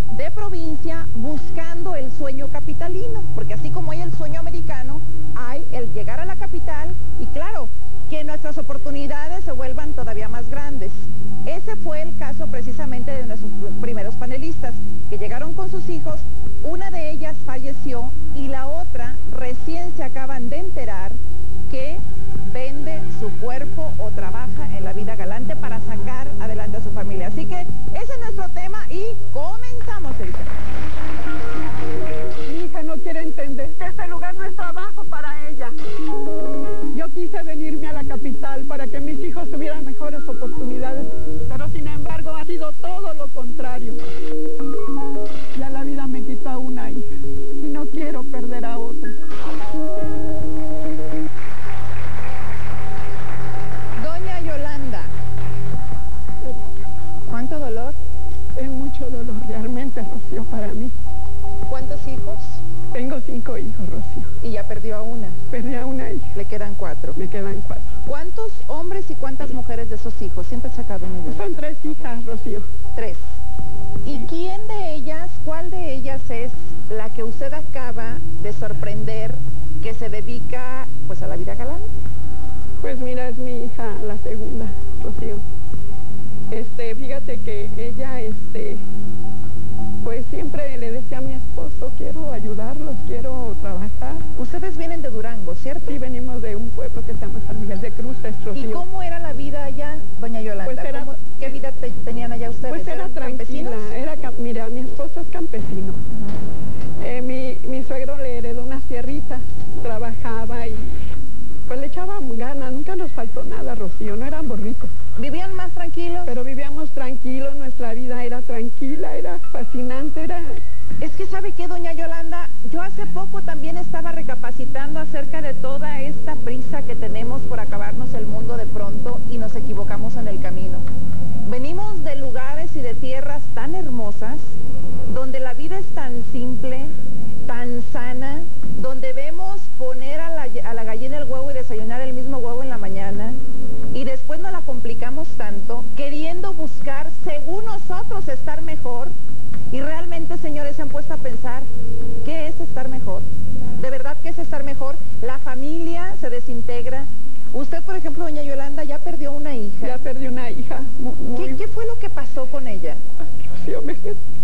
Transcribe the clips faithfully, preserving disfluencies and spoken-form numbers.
de provincia buscando el sueño capitalino, porque así como hay el sueño americano, hay el llegar a la capital y claro, que nuestras oportunidades se vuelvan todavía más grandes. Ese fue el caso precisamente de nuestros primeros panelistas, que llegaron con sus hijos, una de ellas falleció y la otra recién se acaban de enterar que vende su cuerpo o trabaja en la vida galante para sacar adelante a su familia. Así que ese es nuestro tema y comenzamos, Erika. Mi hija no quiere entender que este lugar no es trabajo para ella. Yo quise venirme a la capital para que mis hijos tuvieran mejores oportunidades, pero sin embargo ha sido todo lo contrario. Ya la vida me quitó a una hija y no quiero perder a otra. Doña Yolanda, ¿cuánto dolor? Es mucho dolor realmente, Rocío, para mí. ¿Cuántos hijos? Tengo cinco hijos, Rocío. Y ya perdió a una. Perdí a una hija. Le quedan cuatro. Me quedan cuatro. ¿Cuántos hombres y cuántas mujeres de esos hijos? Siempre sacado un número. Son tres hijas, Rocío. Tres. ¿Y quién de ellas, cuál de ellas es la que usted acaba de sorprender que se dedica pues a la vida galante? Pues mira, es mi hija, la segunda, Rocío. Este, fíjate que ella, este, pues siempre le decía a mi esposo, quiero ayudarlos, quiero trabajar. Ustedes vienen de Durango, ¿cierto? Sí, venimos de un pueblo que se llama San Miguel de Cruces, Rocío. ¿Y cómo era la vida allá, doña Yolanda? Pues era, ¿Cómo, ¿Qué vida te, tenían allá ustedes? Pues era tranquila, era, mira, mi esposo es campesino. Uh-huh. eh, mi, mi suegro le heredó una sierrita, trabajaba y pues le echaba ganas, nunca nos faltó nada, Rocío, no éramos ricos. ¿Vivían más tranquilos? Pero vivíamos tranquilos, nuestra vida era tranquila, era fascinante, era... Es que ¿sabe qué, doña Yolanda? Yo hace poco también estaba recapacitando acerca de toda esta prisa que tenemos por acabarnos el mundo de pronto y nos equivocamos en el camino. Venimos de lugares y de tierras tan hermosas, donde la vida es tan simple, tan sana, donde vemos poner a la, a la gallina el huevo y desayunar el mismo huevo en la mañana, y después nos la complicamos tanto, queriendo buscar, según nosotros, estar mejor, y realmente, señores, se han puesto a pensar, ¿qué es estar mejor? ¿De verdad qué es estar mejor? La familia se desintegra. Usted, por ejemplo, doña Yolanda, ya perdió una hija. Ya perdí una hija. Muy... ¿Qué, ¿Qué fue lo que pasó con ella? Rocío, me...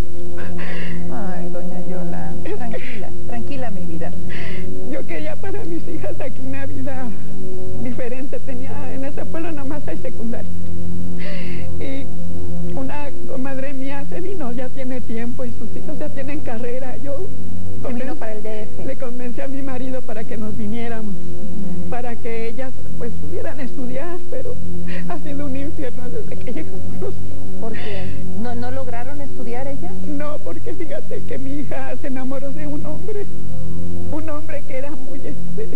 Ay, doña Yolanda, tranquila, tranquila, mi vida. Yo quería para mis hijas aquí una vida diferente. Tenía, en ese pueblo nomás hay secundaria. Y una comadre mía se vino, ya tiene tiempo y sus hijos ya tienen carrera. Yo se vino para el D F. Le convencí a mi marido para que nos viniéramos, uh-huh. para que ellas pues pudieran estudiar, pero ha sido un infierno desde que llegamos. ¿Por qué? ¿No, no lograron estudiar ellas? No, porque fíjate que mi hija se enamoró de un hombre, un hombre que era muy, este,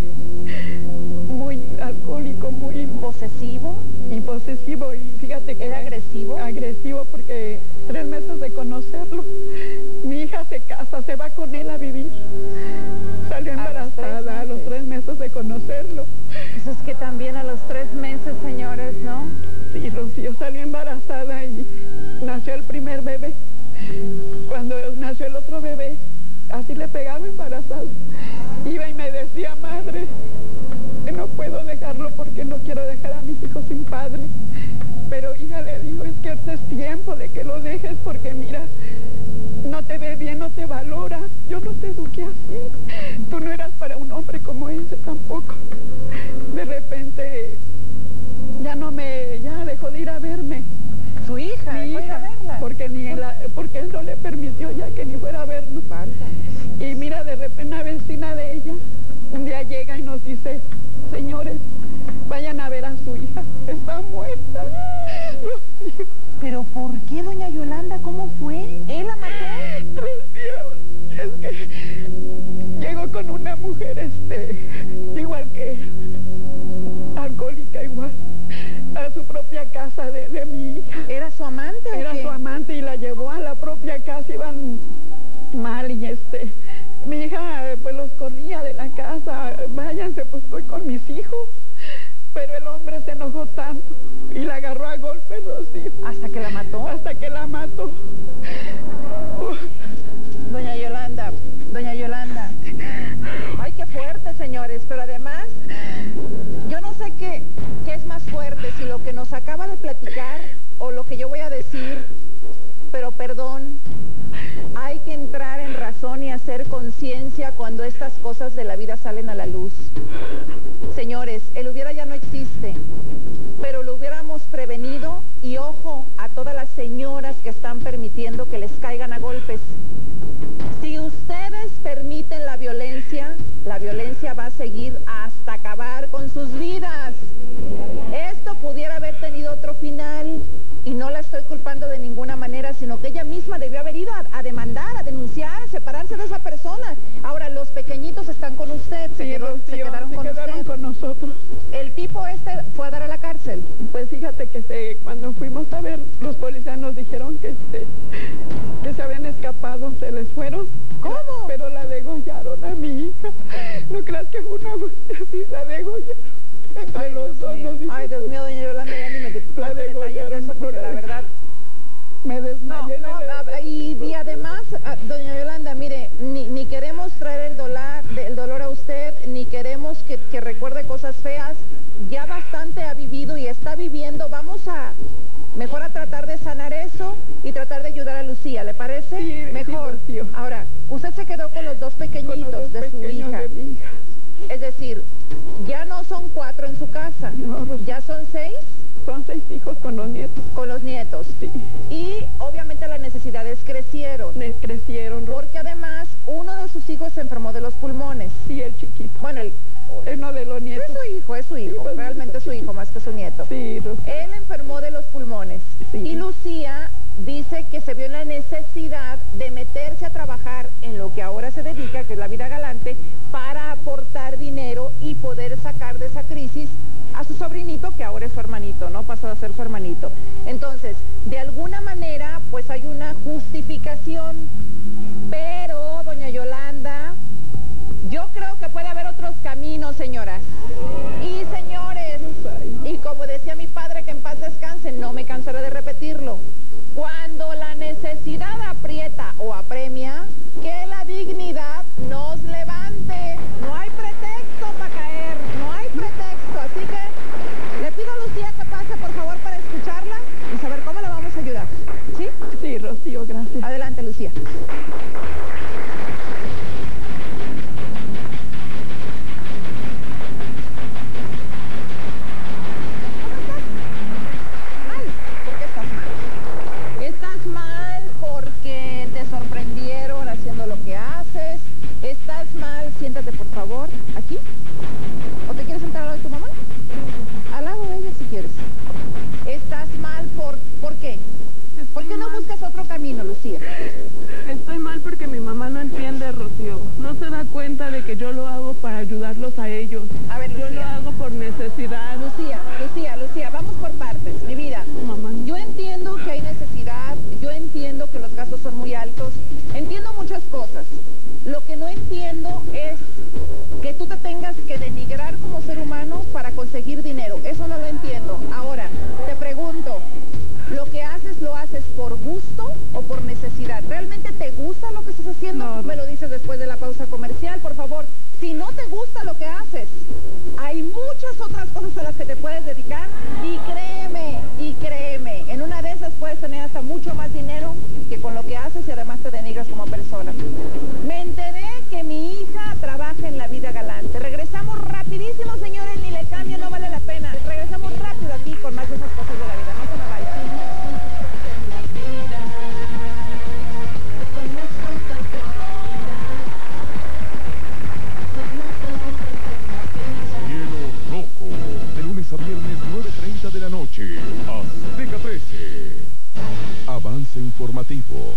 muy alcohólico, muy... ¿Posesivo? Y posesivo, y fíjate que... ¿Era agresivo? Agresivo, porque tres meses de conocerlo, mi hija se casa, se va con él a vivir. Salió embarazada a los tres meses de conocerlo. Pues es que también a los tres meses, señores, ¿no? Sí, Rocío, salió embarazada y nació el primer bebé. Cuando nació el otro bebé, así le pegaba embarazada. Iba y me decía, madre, que no puedo dejarlo porque no quiero dejar a mis hijos sin padre. Pero hija, le digo, es que ahorita es tiempo de que lo dejes porque mira, no te ve bien, no te valora. Yo no te eduqué así. Tú no eras para un hombre como ese tampoco. De repente ya no me, ya dejó de ir a verme. ¿Su hija? Mi hija, ir a verla? Porque, ni ¿Por? la, porque él no le permitió ya que ni fuera a vernos. Falta. Y mira, de repente una vecina de ella un día llega y nos dice, señores, vayan a ver a su hija, está muerta. Rocío. ¿Pero por qué, doña Yolanda? ¿Cómo fue? ¿Él la mató? Rocío, es que llegó con una mujer, este, igual que alcohólica, igual, a su propia casa de, de mi hija. ¿Era su amante o Era qué? su amante y la llevó a la propia casa, iban mal y este... Mi hija pues los corría de la casa, váyanse, pues estoy con mis hijos. Pero el hombre se enojó tanto y la agarró a golpes, Rocío. ¿Hasta que la mató? Hasta que la mató. Uf. No, se les fueron. ¿Cómo? La, pero la degollaron a mi hija. No creas que fue una muerte así, la degollaron. Entre Ay, los Dios dos mío. nos dimos- Ay, Dios mío, doña Yolanda, ya ni me cuente detalles de eso, porque la verdad... Me No, desmayé. no, de la- a- y, y además, a- doña Yolanda, mire, ni, ni queremos traer el dolor, el dolor a usted, ni queremos que, que recuerde cosas feas. Ya bastante ha vivido y está viviendo. Vamos a, mejor a tratar de sanar eso y tratar de ayudar a Lucía, ¿le parece? Sí, Mejor. sí, Rocío. Ahora, usted se quedó con los dos con pequeñitos los dos de su pequeños hija. de mi hija. Es decir, ya no son cuatro en su casa, No, Rocío. ya son seis Son seis hijos con los nietos. con los nietos. Sí. Y obviamente las necesidades crecieron. Me crecieron. Rocío. Porque además uno de sus hijos se enfermó de los pulmones. Sí, el chiquito. Bueno, el, Es uno de los es nietos. su hijo, es su hijo, pues, realmente es su hijo más que su nieto. Sí, Rocío. Él enfermó de los pulmones Sí. y Lucía dice que se vio en la necesidad de meterse a trabajar en lo que ahora se dedica, que es la vida galante, para aportar dinero y poder sacar de esa crisis a su sobrinito, que ahora es su hermanito, ¿no? Pasó a ser su hermanito. Entonces, de alguna manera, pues hay una justificación, pero, doña Yolanda, yo creo que puede haber otros caminos, señoras y señores. Y como decía mi padre, que en paz descanse, no me cansaré de repetirlo. Cuando la necesidad aprieta o apremia, que la dignidad nos levante. No hay pretexto para caer, no hay pretexto. Así que le pido a Lucía que pase, por favor, para escucharla y saber cómo la vamos a ayudar. ¿Sí? Sí, Rocío, gracias. Adelante, Lucía. Mal, ¿por qué estás mal? Estás mal porque te sorprendieron haciendo lo que haces. Estás mal, siéntate por favor, aquí. ¿O te quieres sentar al lado de tu mamá? Al lado de ella si quieres. Estás mal por, ¿por qué? ¿Por qué no buscas otro camino, Lucía? Estoy mal porque mi mamá no entiende, Rocío. No se da cuenta de que yo lo hago para ayudarlos a ellos. A ver, Yo lo Lucía. hago por necesidad. Lucía, Lucía, Lucía, vamos por partes, mi vida. Mamá. Yo entiendo que hay necesidad, yo entiendo que los gastos son muy altos, entiendo muchas cosas. Lo que no entiendo es que tú te tengas que denigrar como ser humano para conseguir dinero. Eso no lo entiendo. Ahora, te pregunto, ¿lo que haces lo haces por gusto o por necesidad? ¿Realmente te gusta lo que estás haciendo? No, no. Me lo dices después de la pausa comercial, por favor. Si no te gusta lo que haces, hay muchas otras cosas a las que te puedes dedicar y créeme, y créeme, en una de esas puedes tener hasta mucho más dinero que con lo que haces y además te denigras como persona. Me enteré que mi hija trabaja en la vida galante. Regresamos rapidísimo, señores, ni le cambio, no vale la pena. Regresamos rápido aquí con más de esas cosas de la vida. No se me vayan. Cielo Rojo, de lunes a viernes nueve treinta de la noche, Azteca trece. Avance informativo.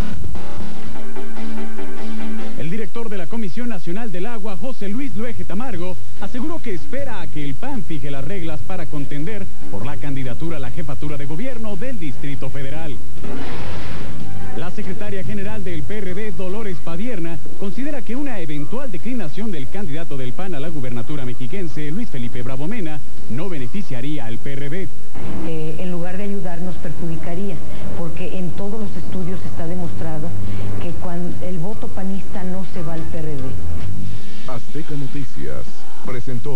El director de la Comisión Nacional del Agua, José Luis Luege Tamargo, aseguró que espera a que el P A N fije las reglas para contender por la candidatura a la jefatura de gobierno del Distrito Federal. La secretaria general del P R D, Dolores Padierna, considera que una eventual declinación del candidato del P A N a la gubernatura mexiquense, Luis Felipe Bravo Mena, no beneficiaría al P R D. Eh, en lugar de ayudar nos perjudicaría, porque en todos los estudios está demostrado que cuando el voto panista no se va al P R D. Azteca Noticias presentó.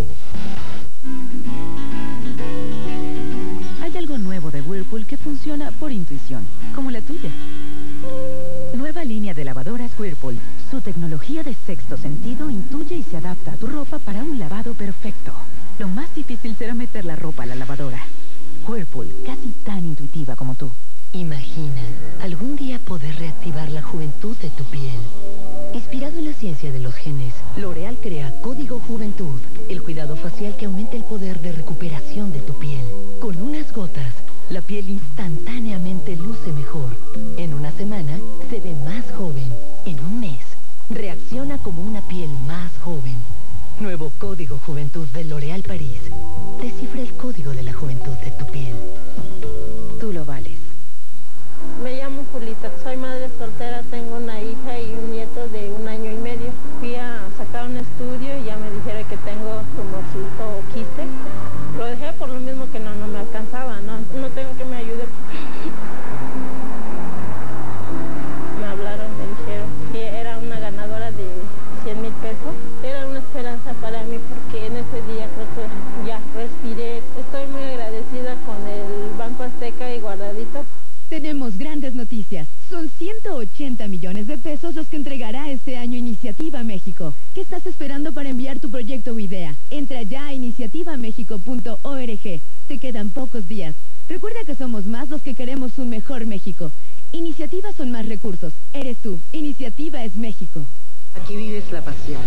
Hay algo nuevo de Whirlpool que funciona por intuición, como la tuya. Nueva línea de lavadoras Whirlpool. Su tecnología de sexto sentido intuye y se adapta a tu ropa para un lavado perfecto. Lo más difícil será meter la ropa a la lavadora. Whirlpool, casi tan intuitiva como tú. Imagina algún día poder reactivar la juventud de tu piel. Inspirado en la ciencia de los genes, L'Oréal crea Código Juventud, el cuidado facial que aumenta el poder de recuperación de tu piel. Con unas gotas, la piel instantáneamente luce mejor. En una semana, se ve más joven. En un mes, reacciona como una piel más joven. Nuevo Código Juventud de L'Oréal París. Descifra el código de la juventud de tu piel. Tú lo vales. Me llamo Julita, soy madre soltera, tengo una hija. entregará este año Iniciativa México. ¿Qué estás esperando para enviar tu proyecto o idea? Entra ya a iniciativa mexico punto org. Te quedan pocos días. Recuerda que somos más los que queremos un mejor México. Iniciativas son más recursos. Eres tú. Iniciativa es México. Aquí vives la pasión.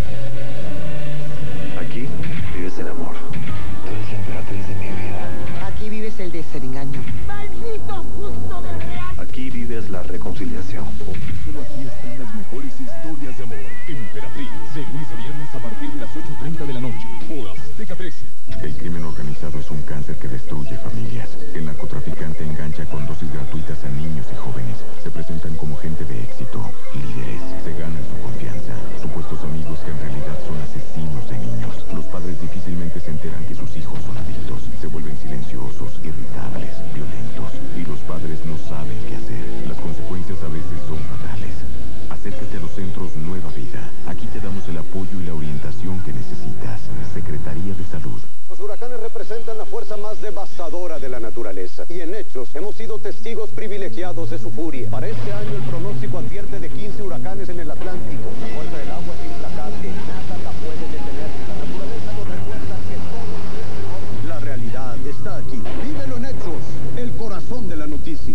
Aquí vives el amor. Tú eres la emperatriz de mi vida. Aquí vives el desengaño. ¡Maldito justo de real! Aquí vives la reconciliación. Porque solo aquí están las mejores historias de amor. Emperatriz, de lunes a viernes a partir de las ocho y treinta de la noche. Por Azteca trece. El crimen organizado es un cáncer que destruye familias. El narcotraficante engancha con dosis gratuitas a niños y jóvenes. Se presentan como gente de éxito, líderes. Se ganan su confianza. Supuestos amigos que en realidad son asesinos de niños. Los padres difícilmente se enteran que sus hijos son adictos. Se vuelven silenciosos, irritables, violentos. Y los padres no saben qué hacer. Las consecuencias a veces son fatales. Acércate a los centros Nueva Vida. Aquí te damos el apoyo y la orientación que necesitas. Secretaría de Salud. Los huracanes representan la fuerza más devastadora de la naturaleza y en hechos hemos sido testigos privilegiados de su furia. Para este año el pronóstico advierte de quince huracanes en el Atlántico. La fuerza del agua es implacable, nada la puede detener. La naturaleza nos recuerda que todo. La realidad está aquí. Vívelo en hechos, el corazón de la noticia.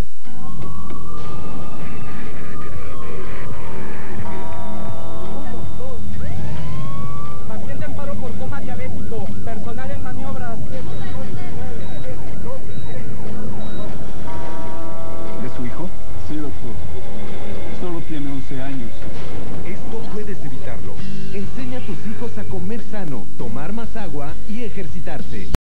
Paciente en paro por coma diabético. Personal en maniobras. ¿De su hijo? Sí, doctor. Solo tiene once años. Esto puedes evitarlo. Enseña a tus hijos a comer sano, tomar más agua y ejercitarse.